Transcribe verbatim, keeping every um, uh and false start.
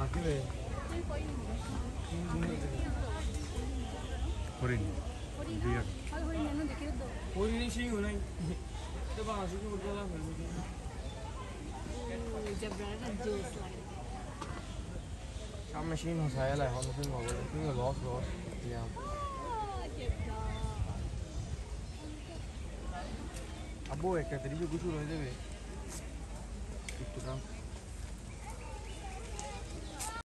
Ah, che vedi? हरिण deer हरिण सिंह हो नहीं तो बाहर से उड़ जाता फिर शाम मशीन हो साया ला हम मशीन हो गए क्यों लॉस लॉस यहाँ अब वो एक तरीके कुछ हो रहे थे